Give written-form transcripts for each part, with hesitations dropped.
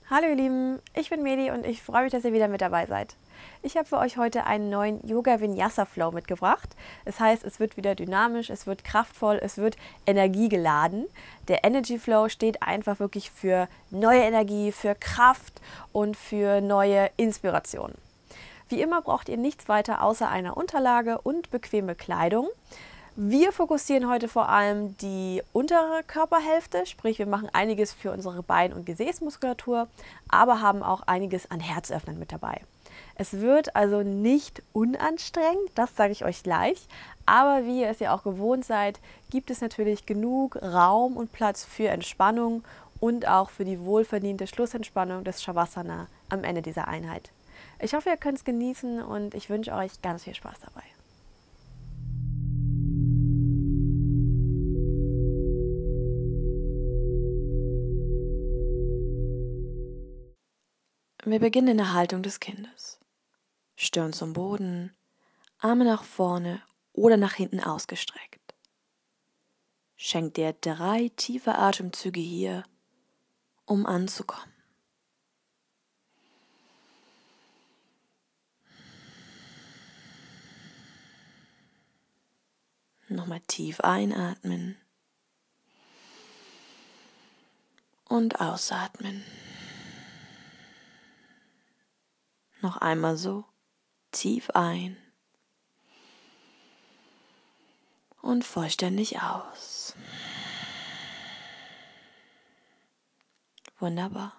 Hallo ihr Lieben, ich bin Medi und ich freue mich, dass ihr wieder mit dabei seid. Ich habe für euch heute einen neuen Yoga Vinyasa Flow mitgebracht. Das heißt, es wird wieder dynamisch, es wird kraftvoll, es wird energiegeladen. Der Energy Flow steht einfach wirklich für neue Energie, für Kraft und für neue Inspiration. Wie immer braucht ihr nichts weiter außer einer Unterlage und bequeme Kleidung. Wir fokussieren heute vor allem die untere Körperhälfte, sprich wir machen einiges für unsere Bein- und Gesäßmuskulatur, aber haben auch einiges an Herzöffnern mit dabei. Es wird also nicht unanstrengend, das sage ich euch gleich, aber wie ihr es ja auch gewohnt seid, gibt es natürlich genug Raum und Platz für Entspannung und auch für die wohlverdiente Schlussentspannung des Shavasana am Ende dieser Einheit. Ich hoffe, ihr könnt es genießen und ich wünsche euch ganz viel Spaß dabei. Wir beginnen in der Haltung des Kindes. Stirn zum Boden, Arme nach vorne oder nach hinten ausgestreckt. Schenk dir 3 tiefe Atemzüge hier, um anzukommen. Nochmal tief einatmen und ausatmen. Noch einmal so, tief ein und vollständig aus. Wunderbar.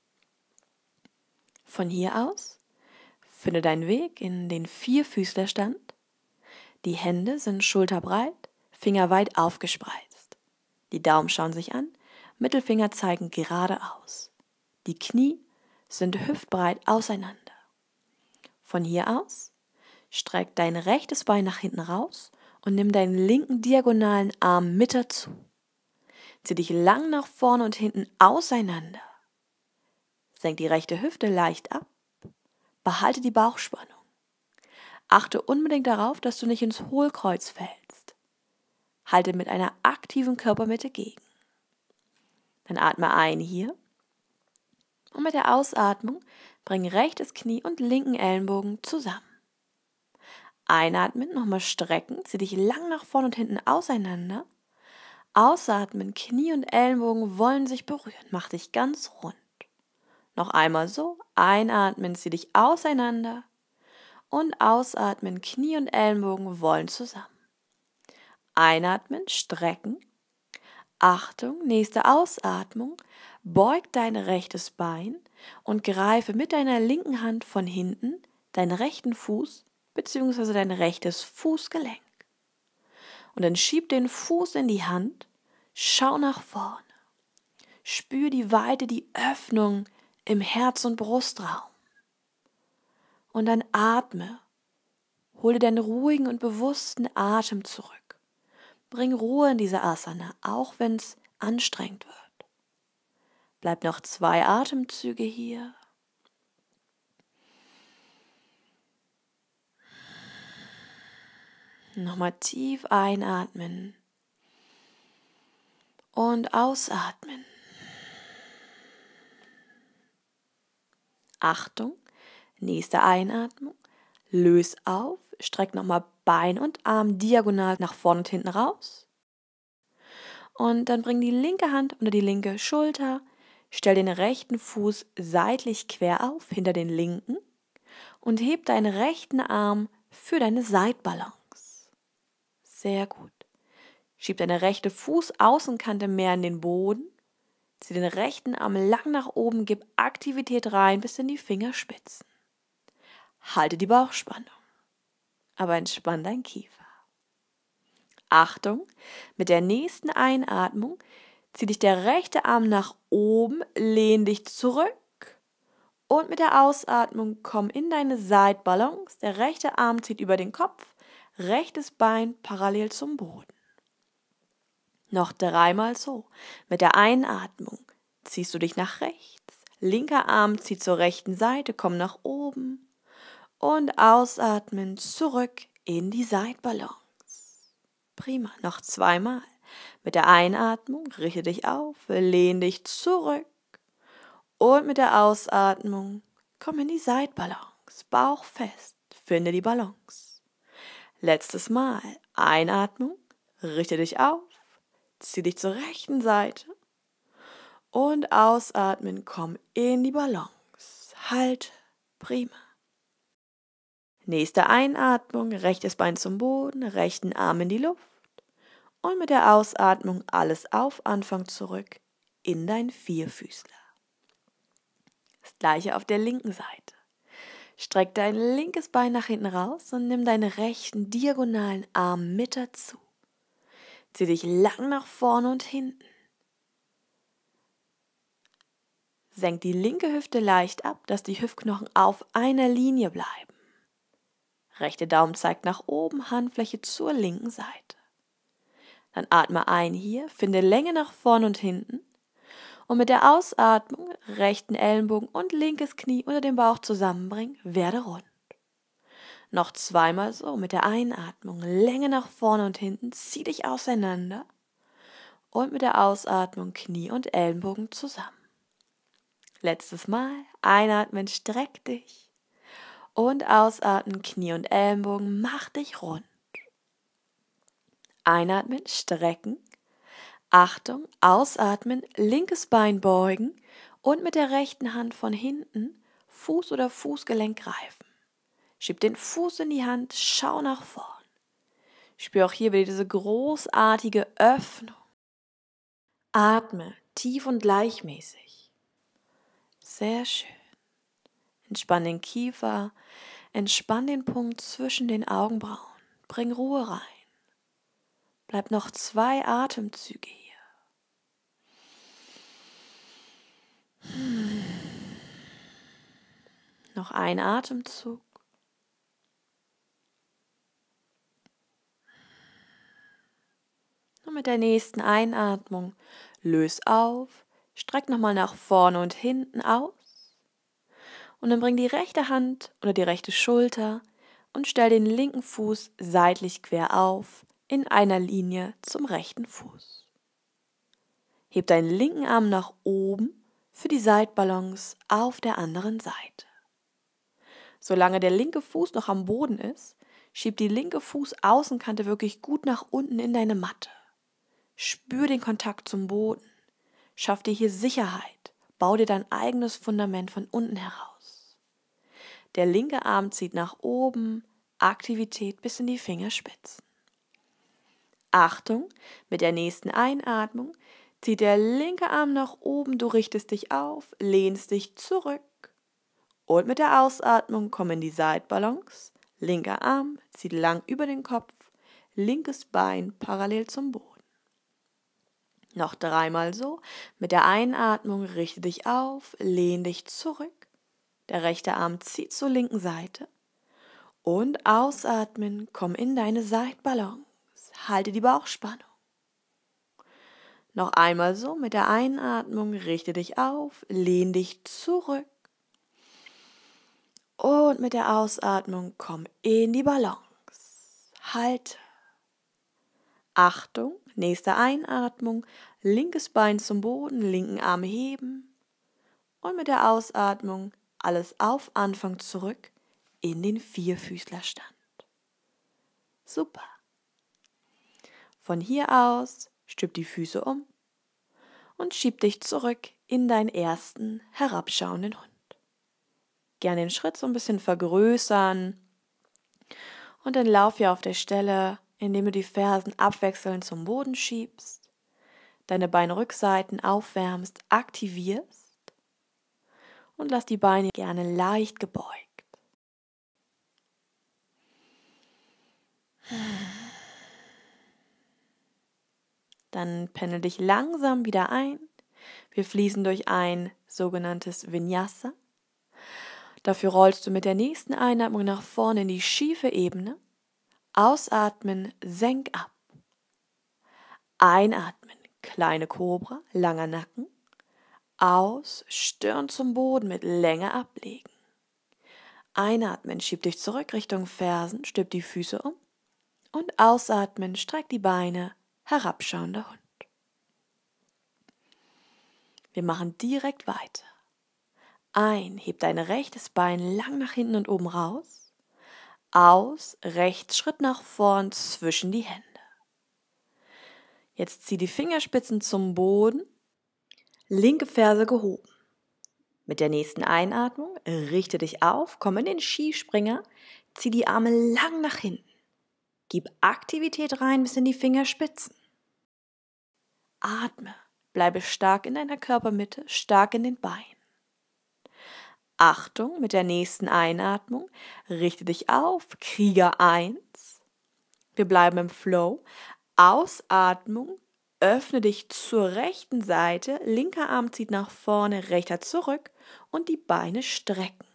Von hier aus finde deinen Weg in den Vierfüßlerstand. Die Hände sind schulterbreit, Finger weit aufgespreizt. Die Daumen schauen sich an, Mittelfinger zeigen geradeaus. Die Knie sind hüftbreit auseinander. Von hier aus streck dein rechtes Bein nach hinten raus und nimm deinen linken diagonalen Arm mit dazu. Zieh dich lang nach vorne und hinten auseinander. Senk die rechte Hüfte leicht ab. Behalte die Bauchspannung. Achte unbedingt darauf, dass du nicht ins Hohlkreuz fällst. Halte mit einer aktiven Körpermitte gegen. Dann atme ein hier und mit der Ausatmung bring rechtes Knie und linken Ellenbogen zusammen. Einatmen, nochmal strecken, zieh dich lang nach vorne und hinten auseinander. Ausatmen, Knie und Ellenbogen wollen sich berühren, mach dich ganz rund. Noch einmal so, einatmen, zieh dich auseinander und ausatmen, Knie und Ellenbogen wollen zusammen. Einatmen, strecken. Achtung, nächste Ausatmung, beug dein rechtes Bein und greife mit deiner linken Hand von hinten deinen rechten Fuß bzw. dein rechtes Fußgelenk. Und dann schieb den Fuß in die Hand, schau nach vorne. Spür die Weite, die Öffnung im Herz- und Brustraum. Und dann atme. Hole deinen ruhigen und bewussten Atem zurück. Bring Ruhe in diese Asana, auch wenn es anstrengend wird. Bleib noch 2 Atemzüge hier. Nochmal tief einatmen und ausatmen. Achtung, nächste Einatmung. Löse auf, streck nochmal Bein und Arm diagonal nach vorne und hinten raus. Und dann bring die linke Hand unter die linke Schulter, stell den rechten Fuß seitlich quer auf, hinter den linken und heb deinen rechten Arm für deine Seitbalance. Sehr gut. Schieb deine rechte Fußaußenkante mehr in den Boden, zieh den rechten Arm lang nach oben, gib Aktivität rein bis in die Fingerspitzen. Halte die Bauchspannung, aber entspann dein Kiefer. Achtung, mit der nächsten Einatmung zieh dich der rechte Arm nach oben, lehn dich zurück und mit der Ausatmung komm in deine Seitbalance. Der rechte Arm zieht über den Kopf, rechtes Bein parallel zum Boden. Noch 3-mal so. Mit der Einatmung ziehst du dich nach rechts, linker Arm zieht zur rechten Seite, komm nach oben und ausatmen zurück in die Seitbalance. Prima, noch 2-mal. Mit der Einatmung richte dich auf, lehn dich zurück Und mit der Ausatmung komm in die Seitbalance, Bauch fest, finde die Balance. Letztes Mal, Einatmung, richte dich auf, zieh dich zur rechten Seite und ausatmen, komm in die Balance. Halt, prima. Nächste Einatmung, rechtes Bein zum Boden, rechten Arm in die Luft und mit der Ausatmung alles auf Anfang zurück in dein Vierfüßler. Das gleiche auf der linken Seite. Streck dein linkes Bein nach hinten raus und nimm deinen rechten diagonalen Arm mit dazu. Zieh dich lang nach vorne und hinten. Senk die linke Hüfte leicht ab, dass die Hüftknochen auf einer Linie bleiben. Rechte Daumen zeigt nach oben, Handfläche zur linken Seite. Dann atme ein hier, finde Länge nach vorne und hinten. Und mit der Ausatmung rechten Ellenbogen und linkes Knie unter dem Bauch zusammenbringen, werde rund. Noch zweimal so, mit der Einatmung Länge nach vorne und hinten, zieh dich auseinander. Und mit der Ausatmung Knie und Ellenbogen zusammen. Letztes Mal, einatmen, streck dich. Und ausatmen, Knie und Ellenbogen, mach dich rund. Einatmen, strecken. Achtung, ausatmen, linkes Bein beugen und mit der rechten Hand von hinten Fuß oder Fußgelenk greifen. Schieb den Fuß in die Hand, schau nach vorn. Spür auch hier wieder diese großartige Öffnung. Atme tief und gleichmäßig. Sehr schön. Entspann den Kiefer, entspann den Punkt zwischen den Augenbrauen. Bring Ruhe rein. Bleib noch 2 Atemzüge hier. Noch ein Atemzug. Und mit der nächsten Einatmung löse auf, streck nochmal nach vorne und hinten aus. Und dann bring die rechte Hand oder die rechte Schulter und stell den linken Fuß seitlich quer auf, in einer Linie zum rechten Fuß. Heb deinen linken Arm nach oben für die Seitbalance auf der anderen Seite. Solange der linke Fuß noch am Boden ist, schieb die linke Fußaußenkante wirklich gut nach unten in deine Matte. Spür den Kontakt zum Boden. Schaff dir hier Sicherheit. Bau dir dein eigenes Fundament von unten heraus. Der linke Arm zieht nach oben, Aktivität bis in die Fingerspitzen. Achtung, mit der nächsten Einatmung zieht der linke Arm nach oben, du richtest dich auf, lehnst dich zurück. Und mit der Ausatmung komm in die Seitbalance. Linker Arm zieht lang über den Kopf, linkes Bein parallel zum Boden. Noch 3-mal so. Mit der Einatmung richte dich auf, lehn dich zurück. Der rechte Arm zieht zur linken Seite. Und ausatmen, komm in deine Seitbalance. Halte die Bauchspannung. Noch einmal so. Mit der Einatmung richte dich auf, lehn dich zurück. Und mit der Ausatmung komm in die Balance. Halte. Achtung, nächste Einatmung, linkes Bein zum Boden, linken Arm heben und mit der Ausatmung alles auf Anfang zurück in den Vierfüßlerstand. Super. Von hier aus stülp die Füße um und schieb dich zurück in deinen ersten herabschauenden Hund. Gerne den Schritt so ein bisschen vergrößern und dann lauf hier auf der Stelle, indem du die Fersen abwechselnd zum Boden schiebst, deine Beinrückseiten aufwärmst, aktivierst und lass die Beine gerne leicht gebeugt. Dann pendel dich langsam wieder ein. Wir fließen durch ein sogenanntes Vinyasa. Dafür rollst du mit der nächsten Einatmung nach vorne in die schiefe Ebene. Ausatmen, senk ab. Einatmen, kleine Kobra, langer Nacken. Aus, Stirn zum Boden mit Länge ablegen. Einatmen, schieb dich zurück Richtung Fersen, stülp die Füße um. Und ausatmen, streck die Beine, herabschauender Hund. Wir machen direkt weiter. Ein, heb dein rechtes Bein lang nach hinten und oben raus. Aus, rechts Schritt nach vorn zwischen die Hände. Jetzt zieh die Fingerspitzen zum Boden, linke Ferse gehoben. Mit der nächsten Einatmung richte dich auf, komm in den Skispringer, zieh die Arme lang nach hinten. Gib Aktivität rein bis in die Fingerspitzen. Atme, bleibe stark in deiner Körpermitte, stark in den Beinen. Achtung, mit der nächsten Einatmung richte dich auf, Krieger 1. Wir bleiben im Flow. Ausatmung, öffne dich zur rechten Seite, linker Arm zieht nach vorne, rechter zurück und die Beine strecken.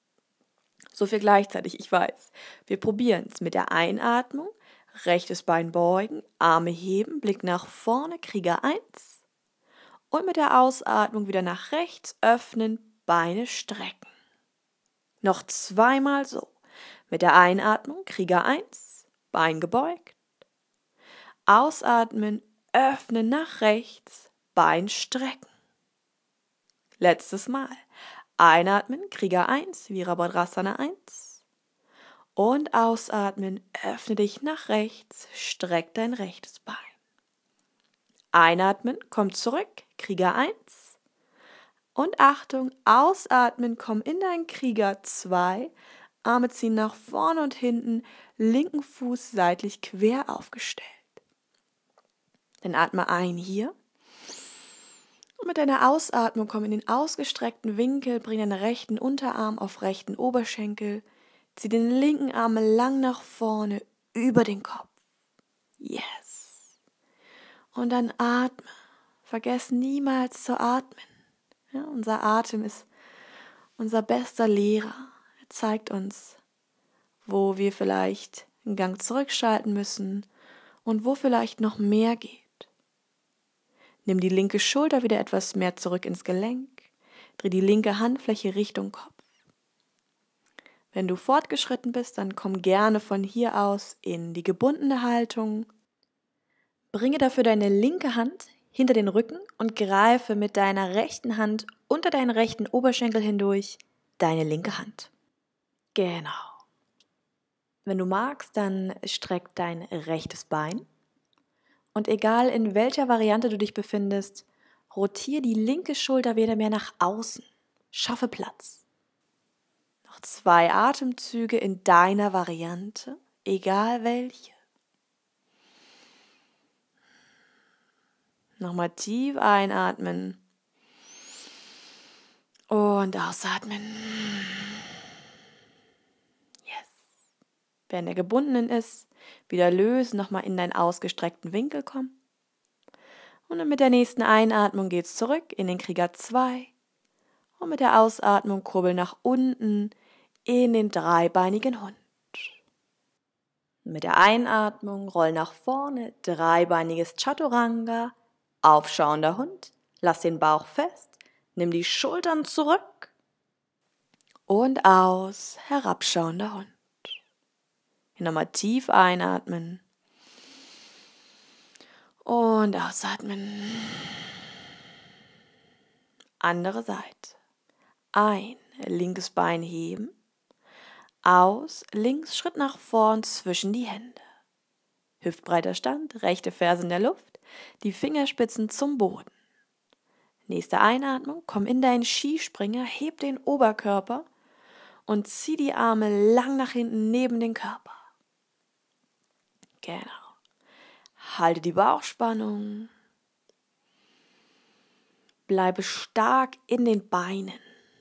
So viel gleichzeitig, ich weiß. Wir probieren es mit der Einatmung, rechtes Bein beugen, Arme heben, Blick nach vorne, Krieger 1. Und mit der Ausatmung wieder nach rechts öffnen, Beine strecken. Noch zweimal so. Mit der Einatmung, Krieger 1, Bein gebeugt. Ausatmen, öffnen nach rechts, Bein strecken. Letztes Mal. Einatmen, Krieger 1, Virabhadrasana 1. Und ausatmen, öffne dich nach rechts, streck dein rechtes Bein. Einatmen, komm zurück, Krieger 1. Und Achtung, ausatmen, komm in dein Krieger 2. Arme ziehen nach vorne und hinten, linken Fuß seitlich quer aufgestellt. Dann atme ein hier. Und mit deiner Ausatmung komm in den ausgestreckten Winkel, bring deinen rechten Unterarm auf rechten Oberschenkel, zieh den linken Arm lang nach vorne über den Kopf. Yes. Und dann atme. Vergiss niemals zu atmen. Ja, unser Atem ist unser bester Lehrer. Er zeigt uns, wo wir vielleicht einen Gang zurückschalten müssen und wo vielleicht noch mehr geht. Nimm die linke Schulter wieder etwas mehr zurück ins Gelenk. Dreh die linke Handfläche Richtung Kopf. Wenn du fortgeschritten bist, dann komm gerne von hier aus in die gebundene Haltung. Bringe dafür deine linke Hand hinter den Rücken und greife mit deiner rechten Hand unter deinen rechten Oberschenkel hindurch deine linke Hand. Genau. Wenn du magst, dann streck dein rechtes Bein. Und egal in welcher Variante du dich befindest, rotiere die linke Schulter wieder mehr nach außen. Schaffe Platz. Noch 2 Atemzüge in deiner Variante, egal welche. Nochmal tief einatmen und ausatmen. Yes. Wenn der gebundenen ist, wieder lösen, nochmal in deinen ausgestreckten Winkel kommen. Und dann mit der nächsten Einatmung geht's zurück in den Krieger 2. Und mit der Ausatmung kurbel nach unten in den dreibeinigen Hund. Mit der Einatmung roll nach vorne, dreibeiniges Chaturanga, aufschauender Hund, lass den Bauch fest, nimm die Schultern zurück und aus, herabschauender Hund. Hier nochmal tief einatmen und ausatmen. Andere Seite. Ein, linkes Bein heben. Aus, links Schritt nach vorn zwischen die Hände. Hüftbreiter Stand, rechte Ferse in der Luft, die Fingerspitzen zum Boden. Nächste Einatmung, komm in deinen Skispringer, heb den Oberkörper und zieh die Arme lang nach hinten neben den Körper. Genau. Halte die Bauchspannung. Bleibe stark in den Beinen.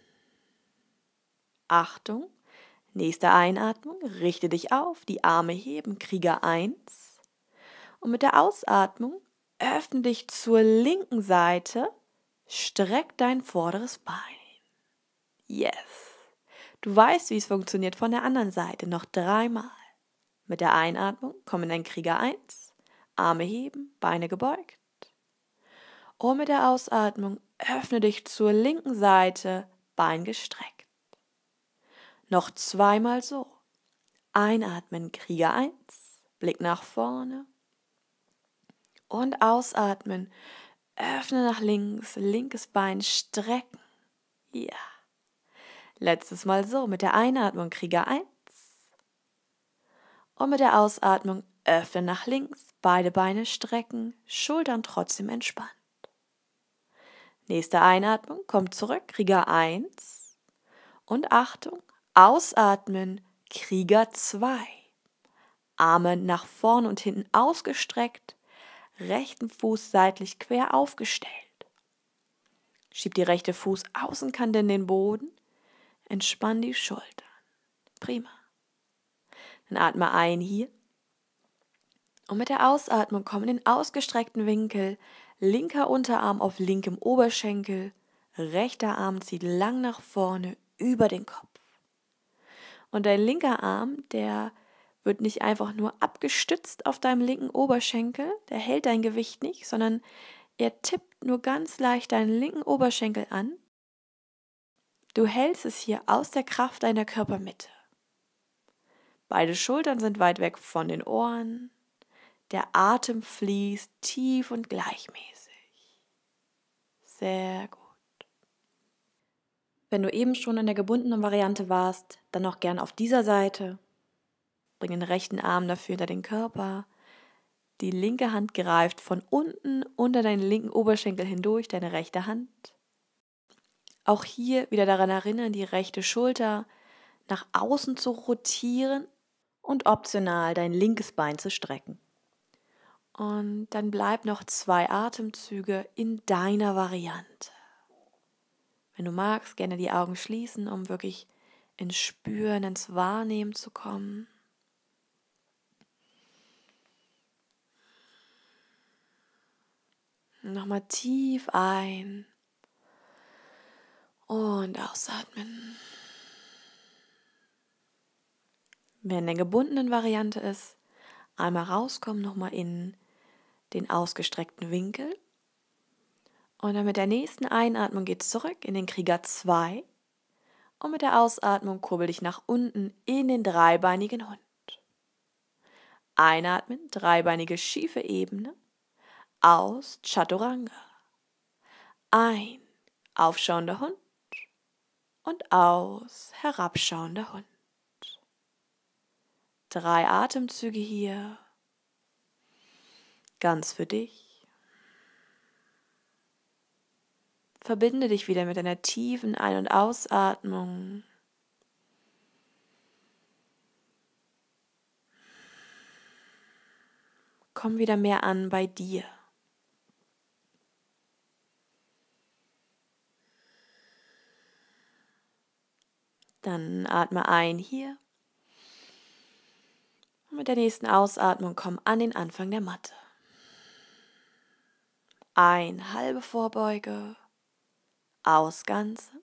Achtung. Nächste Einatmung, richte dich auf, die Arme heben, Krieger 1. Und mit der Ausatmung öffne dich zur linken Seite, streck dein vorderes Bein. Yes. Du weißt, wie es funktioniert von der anderen Seite. Noch 3 Mal. Mit der Einatmung komm in dein Krieger 1, Arme heben, Beine gebeugt. Und mit der Ausatmung öffne dich zur linken Seite, Bein gestreckt. Noch 2 Mal so. Einatmen, Krieger 1, Blick nach vorne. Und ausatmen, öffne nach links, linkes Bein strecken. Ja. Letztes Mal so, mit der Einatmung Krieger 1 und mit der Ausatmung öffnen nach links, beide Beine strecken, Schultern trotzdem entspannt. Nächste Einatmung, kommt zurück, Krieger 1 und Achtung, ausatmen, Krieger 2. Arme nach vorn und hinten ausgestreckt, rechten Fuß seitlich quer aufgestellt. Schieb die rechte Fußaußenkante in den Boden, entspann die Schultern. Prima. Dann atme ein hier und mit der Ausatmung komm in den ausgestreckten Winkel, linker Unterarm auf linkem Oberschenkel, rechter Arm zieht lang nach vorne über den Kopf. Und dein linker Arm, der wird nicht einfach nur abgestützt auf deinem linken Oberschenkel, der hält dein Gewicht nicht, sondern er tippt nur ganz leicht deinen linken Oberschenkel an. Du hältst es hier aus der Kraft deiner Körpermitte. Beide Schultern sind weit weg von den Ohren. Der Atem fließt tief und gleichmäßig. Sehr gut. Wenn du eben schon in der gebundenen Variante warst, dann auch gern auf dieser Seite. Bring den rechten Arm dafür hinter den Körper. Die linke Hand greift von unten unter deinen linken Oberschenkel hindurch, deine rechte Hand. Auch hier wieder daran erinnern, die rechte Schulter nach außen zu rotieren. Und optional dein linkes Bein zu strecken. Und dann bleib noch 2 Atemzüge in deiner Variante. Wenn du magst, gerne die Augen schließen, um wirklich ins Spüren, ins Wahrnehmen zu kommen. Nochmal tief ein und ausatmen. Wer in der gebundenen Variante ist, einmal rauskommen, nochmal in den ausgestreckten Winkel. Und dann mit der nächsten Einatmung geht zurück in den Krieger 2. Und mit der Ausatmung kurbel dich nach unten in den dreibeinigen Hund. Einatmen, dreibeinige schiefe Ebene. Aus, Chaturanga. Ein, aufschauender Hund. Und aus, herabschauender Hund. 3 Atemzüge hier. Ganz für dich. Verbinde dich wieder mit einer tiefen Ein- und Ausatmung. Komm wieder mehr an bei dir. Dann atme ein hier. Und mit der nächsten Ausatmung komm an den Anfang der Matte. Ein, halbe Vorbeuge. Aus, ganze.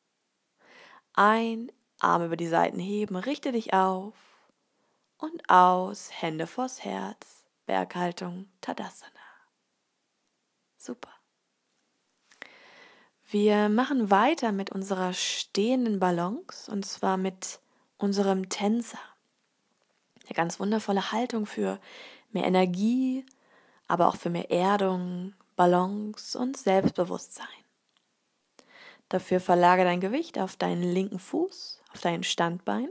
Ein, Arme über die Seiten heben, richte dich auf. Und aus, Hände vors Herz, Berghaltung, Tadasana. Super. Wir machen weiter mit unserer stehenden Balance und zwar mit unserem Tänzer. Eine ganz wundervolle Haltung für mehr Energie, aber auch für mehr Erdung, Balance und Selbstbewusstsein. Dafür verlagere dein Gewicht auf deinen linken Fuß, auf dein Standbein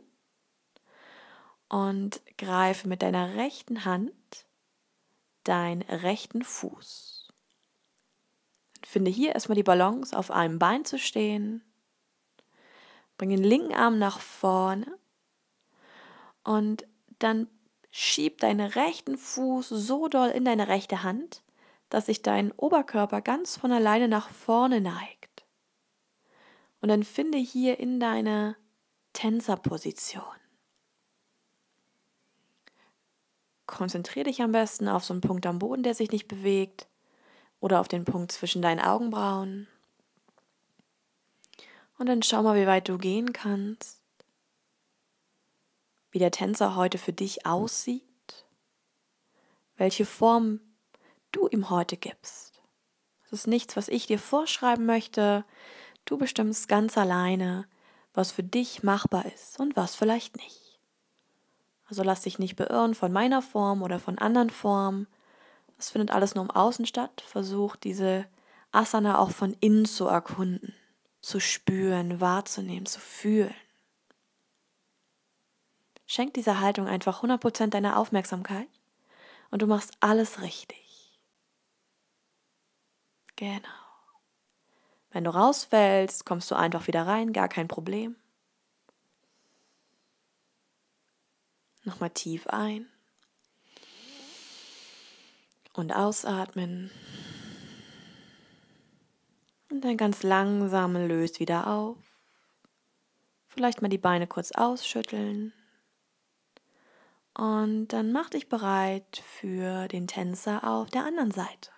und greife mit deiner rechten Hand deinen rechten Fuß. Finde hier erstmal die Balance, auf einem Bein zu stehen. Bring den linken Arm nach vorne und dann schieb deinen rechten Fuß so doll in deine rechte Hand, dass sich dein Oberkörper ganz von alleine nach vorne neigt. Und dann finde hier in deine Tänzerposition. Konzentriere dich am besten auf so einen Punkt am Boden, der sich nicht bewegt, oder auf den Punkt zwischen deinen Augenbrauen. Und dann schau mal, wie weit du gehen kannst, wie der Tänzer heute für dich aussieht, welche Form du ihm heute gibst. Es ist nichts, was ich dir vorschreiben möchte. Du bestimmst ganz alleine, was für dich machbar ist und was vielleicht nicht. Also lass dich nicht beirren von meiner Form oder von anderen Formen. Es findet alles nur im Außen statt. Versuch diese Asana auch von innen zu erkunden. zu spüren, wahrzunehmen, zu fühlen. Schenk dieser Haltung einfach 100% deiner Aufmerksamkeit und du machst alles richtig. Genau. Wenn du rausfällst, kommst du einfach wieder rein, gar kein Problem. Nochmal tief ein und ausatmen. Und dann ganz langsam löst wieder auf. Vielleicht mal die Beine kurz ausschütteln. Und dann mach dich bereit für den Tänzer auf der anderen Seite.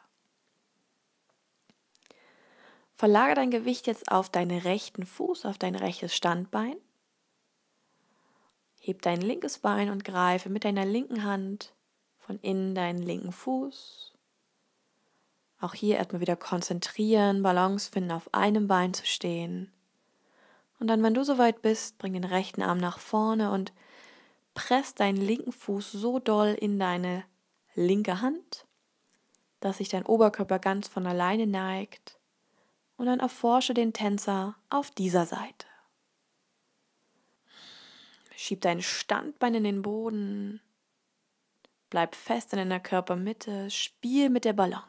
Verlagere dein Gewicht jetzt auf deinen rechten Fuß, auf dein rechtes Standbein. Heb dein linkes Bein und greife mit deiner linken Hand von innen deinen linken Fuß. Auch hier erstmal wieder konzentrieren, Balance finden, auf einem Bein zu stehen. Und dann, wenn du soweit bist, bring den rechten Arm nach vorne und press deinen linken Fuß so doll in deine linke Hand, dass sich dein Oberkörper ganz von alleine neigt. Und dann erforsche den Tänzer auf dieser Seite. Schieb dein Standbein in den Boden. Bleib fest in deiner Körpermitte. Spiel mit der Balance.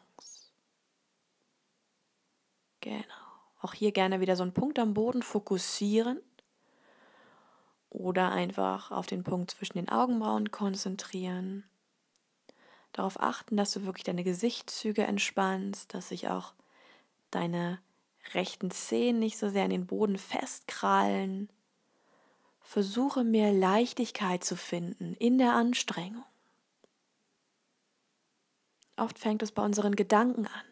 Genau. Auch hier gerne wieder so einen Punkt am Boden fokussieren. Oder einfach auf den Punkt zwischen den Augenbrauen konzentrieren. Darauf achten, dass du wirklich deine Gesichtszüge entspannst, dass sich auch deine rechten Zehen nicht so sehr an den Boden festkrallen. Versuche mehr Leichtigkeit zu finden in der Anstrengung. Oft fängt es bei unseren Gedanken an.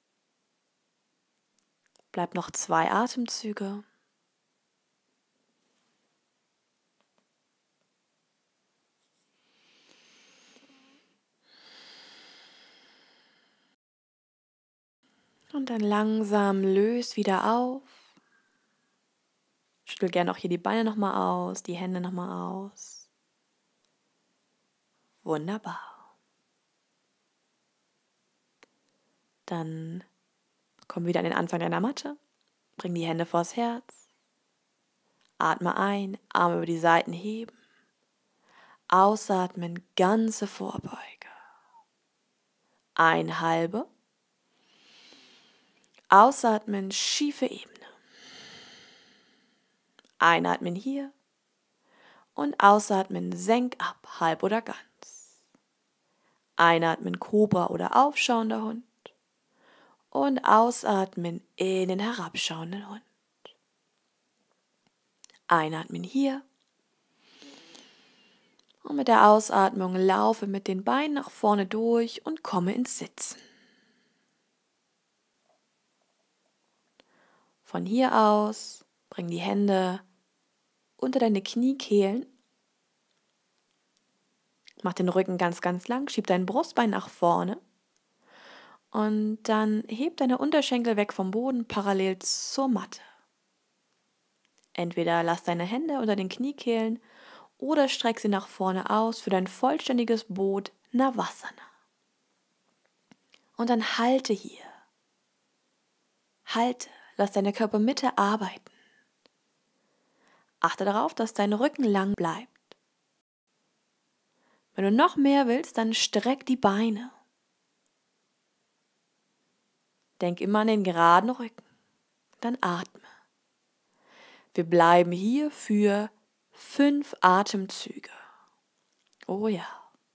Bleib noch 2 Atemzüge. Und dann langsam löst wieder auf. Schüttel gerne auch hier die Beine nochmal aus, die Hände nochmal aus. Wunderbar. Dann komm wieder an den Anfang deiner Matte. Bring die Hände vors Herz. Atme ein, Arme über die Seiten heben. Ausatmen, ganze Vorbeuge. Ein halbe. Ausatmen, schiefe Ebene. Einatmen hier und ausatmen, senk ab, halb oder ganz. Einatmen, Kobra oder aufschauender Hund und ausatmen in den herabschauenden Hund. Einatmen hier und mit der Ausatmung laufe mit den Beinen nach vorne durch und komme ins Sitzen. Von hier aus bring die Hände unter deine Kniekehlen. Mach den Rücken ganz, ganz lang, schieb dein Brustbein nach vorne und dann heb deine Unterschenkel weg vom Boden parallel zur Matte. Entweder lass deine Hände unter den Kniekehlen oder streck sie nach vorne aus für dein vollständiges Boot Navasana. Und dann halte hier. Halte, lass deine Körpermitte arbeiten. Achte darauf, dass dein Rücken lang bleibt. Wenn du noch mehr willst, dann streck die Beine. Denk immer an den geraden Rücken. Dann atme. Wir bleiben hier für 5 Atemzüge. Oh ja.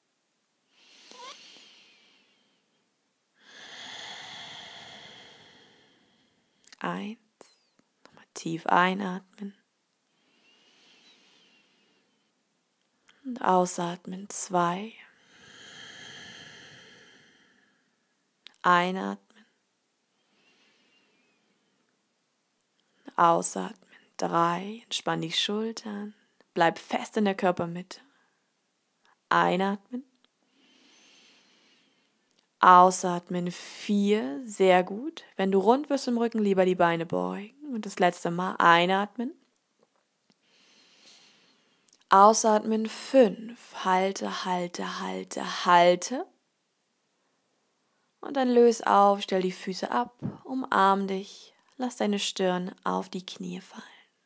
Eins. Nochmal tief einatmen. Und ausatmen. 2. Einatmen. Ausatmen. 3. Entspann die Schultern. Bleib fest in der Körpermitte. Einatmen. Ausatmen. 4. Sehr gut. Wenn du rund wirst im Rücken, lieber die Beine beugen. Und das letzte Mal einatmen. Ausatmen. 5. Halte, halte, halte, halte. Und dann löse auf, stell die Füße ab, umarm dich, Lass deine Stirn auf die Knie fallen.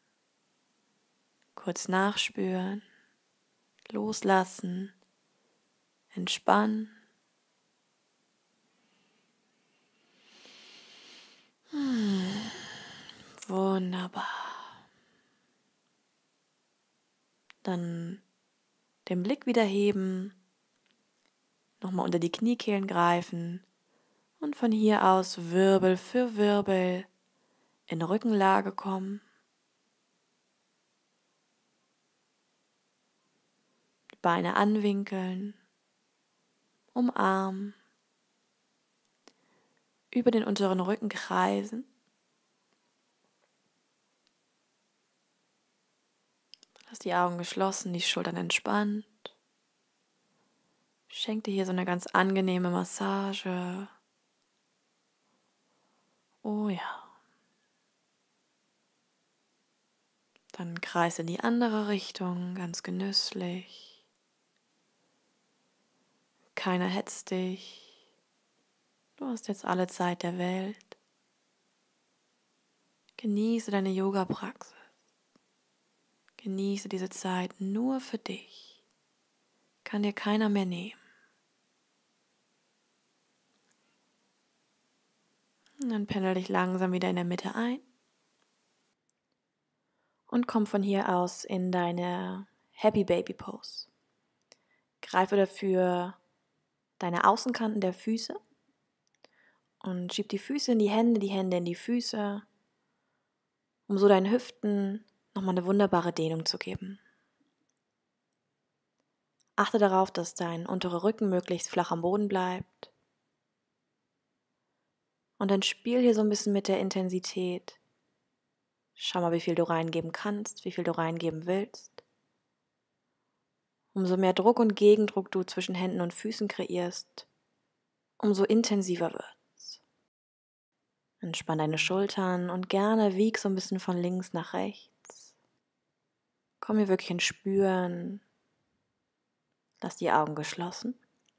Kurz nachspüren, loslassen, entspannen. Wunderbar. Dann den Blick wieder heben, nochmal unter die Kniekehlen greifen und von hier aus Wirbel für Wirbel in Rückenlage kommen. Die Beine anwinkeln, umarmen, über den unteren Rücken kreisen. Lass die Augen geschlossen, die Schultern entspannt. Schenk dir hier so eine ganz angenehme Massage. Oh ja. Dann kreis in die andere Richtung, ganz genüsslich. Keiner hetzt dich. Du hast jetzt alle Zeit der Welt. Genieße deine Yoga-Praxis. Genieße diese Zeit nur für dich. Kann dir keiner mehr nehmen. Und dann pendel dich langsam wieder in der Mitte ein. Und komm von hier aus in deine Happy Baby Pose. Greife dafür deine Außenkanten der Füße und schieb die Füße in die Hände in die Füße, um so deinen Hüften nochmal eine wunderbare Dehnung zu geben. Achte darauf, dass dein unterer Rücken möglichst flach am Boden bleibt. Und dann spiel hier so ein bisschen mit der Intensität. Schau mal, wie viel du reingeben kannst, wie viel du reingeben willst. Umso mehr Druck und Gegendruck du zwischen Händen und Füßen kreierst, umso intensiver wird's. Entspann deine Schultern und gerne wieg so ein bisschen von links nach rechts. Komm hier wirklich ins Spüren. Lass die Augen geschlossen.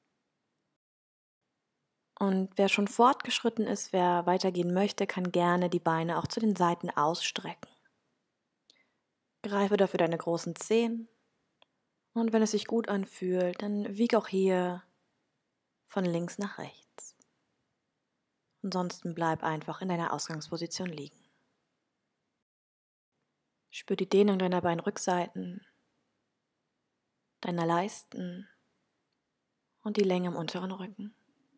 Und wer schon fortgeschritten ist, wer weitergehen möchte, kann gerne die Beine auch zu den Seiten ausstrecken. Greife dafür deine großen Zehen. Und wenn es sich gut anfühlt, dann wieg auch hier von links nach rechts. Ansonsten bleib einfach in deiner Ausgangsposition liegen. Spür die Dehnung deiner Beinrückseiten, deiner Leisten und die Länge im unteren Rücken.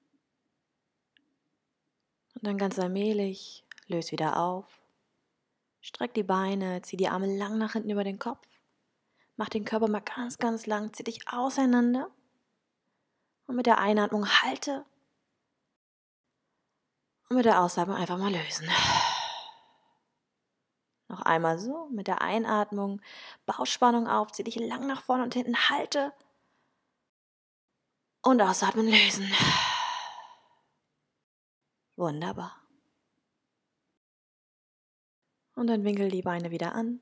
Und dann ganz allmählich löse wieder auf. Streck die Beine, zieh die Arme lang nach hinten über den Kopf. Mach den Körper mal ganz, ganz lang, zieh dich auseinander. Und mit der Einatmung halte. Und mit der Ausatmung einfach mal lösen. Noch einmal so, mit der Einatmung, Bauchspannung auf, zieh dich lang nach vorne und hinten, halte. Und ausatmen, lösen. Wunderbar. Und dann winkel die Beine wieder an.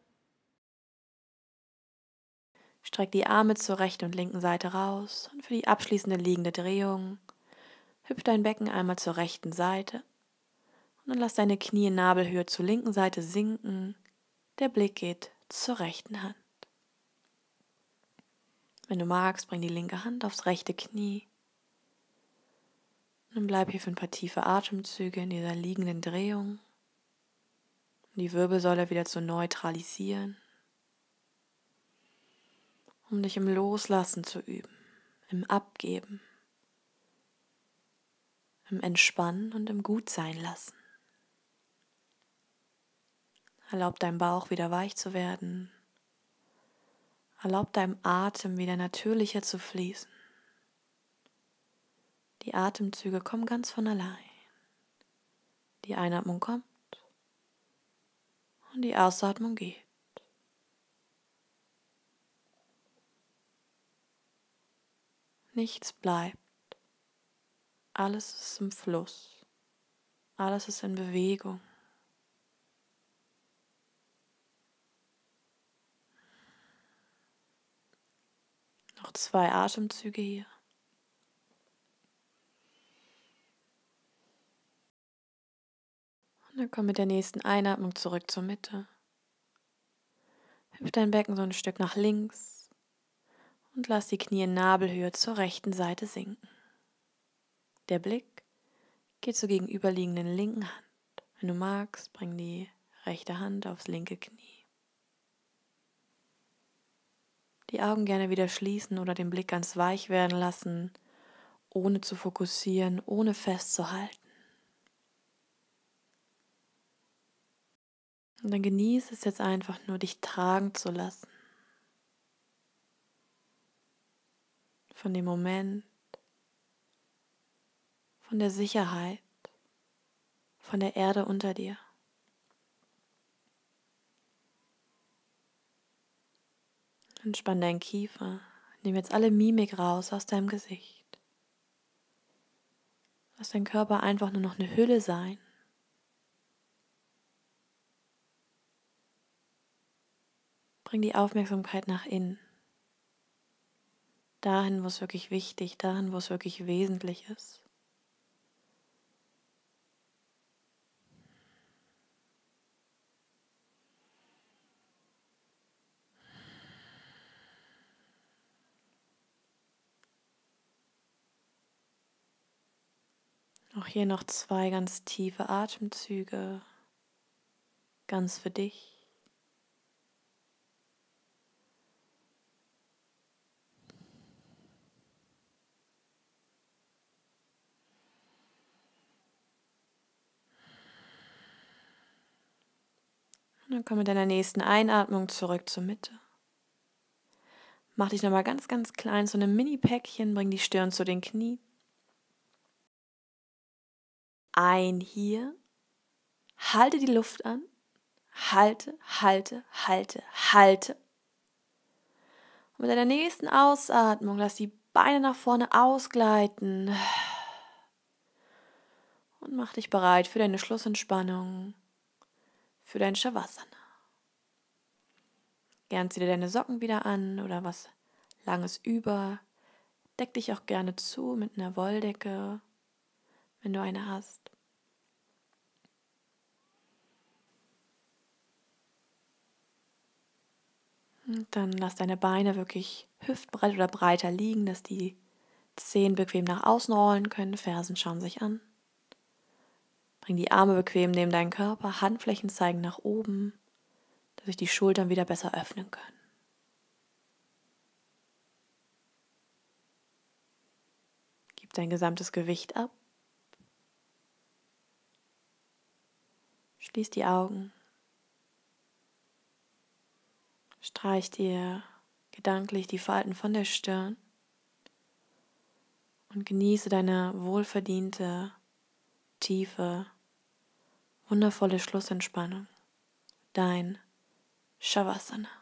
Streck die Arme zur rechten und linken Seite raus und für die abschließende liegende Drehung hüpf dein Becken einmal zur rechten Seite und dann lass deine Knie in Nabelhöhe zur linken Seite sinken. Der Blick geht zur rechten Hand. Wenn du magst, bring die linke Hand aufs rechte Knie. Und dann bleib hier für ein paar tiefe Atemzüge in dieser liegenden Drehung, um die Wirbelsäule wieder zu neutralisieren, um dich im Loslassen zu üben, im Abgeben, im Entspannen und im Gutsein lassen. Erlaub deinem Bauch wieder weich zu werden. Erlaub deinem Atem wieder natürlicher zu fließen. Die Atemzüge kommen ganz von allein. Die Einatmung kommt und die Ausatmung geht. Nichts bleibt. Alles ist im Fluss. Alles ist in Bewegung. Noch 2 Atemzüge hier. Und Dann komm mit der nächsten Einatmung zurück zur Mitte. Hüpf dein Becken so ein Stück nach links und lass die Knie in Nabelhöhe zur rechten Seite sinken. Der Blick geht zur gegenüberliegenden linken Hand. Wenn du magst, bring die rechte Hand aufs linke Knie. Die Augen gerne wieder schließen oder den Blick ganz weich werden lassen, ohne zu fokussieren, ohne festzuhalten. Und dann genieße es jetzt einfach nur, dich tragen zu lassen. Von dem Moment, von der Sicherheit, von der Erde unter dir. Entspann deinen Kiefer. Nimm jetzt alle Mimik raus aus deinem Gesicht. Lass dein Körper einfach nur noch eine Hülle sein. Bring die Aufmerksamkeit nach innen. Dahin, wo es wirklich wichtig, dahin, wo es wirklich wesentlich ist. Auch hier noch 2 ganz tiefe Atemzüge, ganz für dich. Und dann komm mit deiner nächsten Einatmung zurück zur Mitte. Mach dich nochmal ganz, ganz klein zu einem Mini-Päckchen, bring die Stirn zu den Knien. Ein hier, halte die Luft an, halte, halte, halte, halte. Und mit deiner nächsten Ausatmung lass die Beine nach vorne ausgleiten und mach dich bereit für deine Schlussentspannung, für dein Shavasana. Gern zieh dir deine Socken wieder an oder was Langes über. Deck dich auch gerne zu mit einer Wolldecke, wenn du eine hast. Und dann lass deine Beine wirklich hüftbreit oder breiter liegen, dass die Zehen bequem nach außen rollen können, Fersen schauen sich an. Bring die Arme bequem neben deinen Körper, Handflächen zeigen nach oben, dass sich die Schultern wieder besser öffnen können. Gib dein gesamtes Gewicht ab. Schließ die Augen. Streich dir gedanklich die Falten von der Stirn und genieße deine wohlverdiente, tiefe, wundervolle Schlussentspannung. Dein Shavasana.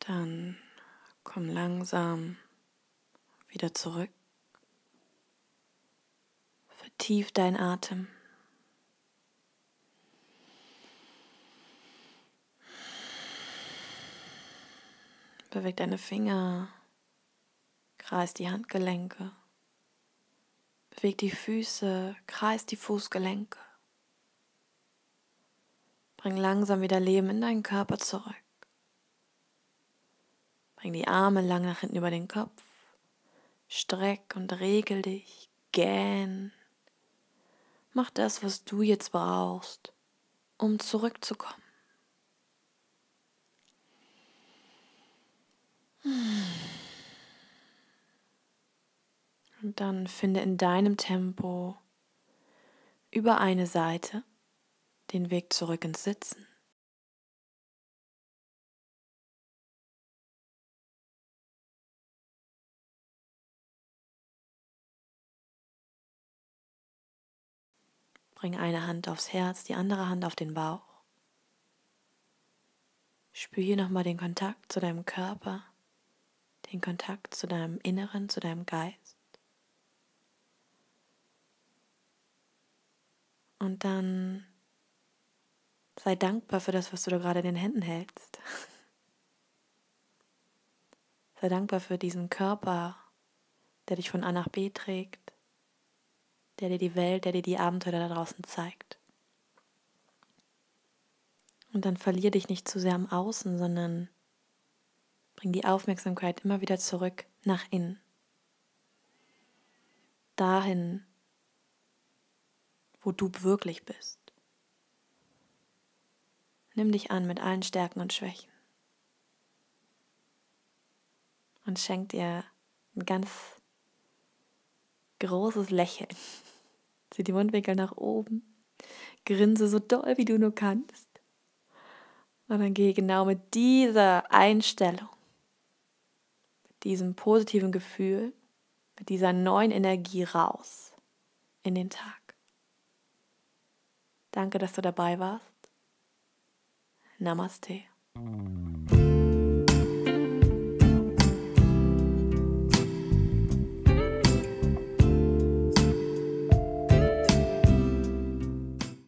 Dann komm langsam wieder zurück. Vertief deinen Atem. Beweg deine Finger, kreis die Handgelenke. Beweg die Füße, kreis die Fußgelenke. Bring langsam wieder Leben in deinen Körper zurück. Bring die Arme lang nach hinten über den Kopf. Streck und regel dich, gähn. Mach das, was du jetzt brauchst, um zurückzukommen. Und dann finde in deinem Tempo über eine Seite den Weg zurück ins Sitzen. Bring eine Hand aufs Herz, die andere Hand auf den Bauch. Spür hier nochmal den Kontakt zu deinem Körper, den Kontakt zu deinem Inneren, zu deinem Geist. Und dann sei dankbar für das, was du da gerade in den Händen hältst. Sei dankbar für diesen Körper, der dich von A nach B trägt, der dir die Welt, der dir die Abenteuer da draußen zeigt. Und dann verlier dich nicht zu sehr am Außen, sondern bring die Aufmerksamkeit immer wieder zurück nach innen. Dahin, wo du wirklich bist. Nimm dich an mit allen Stärken und Schwächen. Und schenk dir ein ganz großes Lächeln. Zieh die Mundwinkel nach oben. Grinse so doll, wie du nur kannst. Und dann gehe genau mit dieser Einstellung, mit diesem positiven Gefühl, mit dieser neuen Energie raus in den Tag. Danke, dass du dabei warst. Namaste.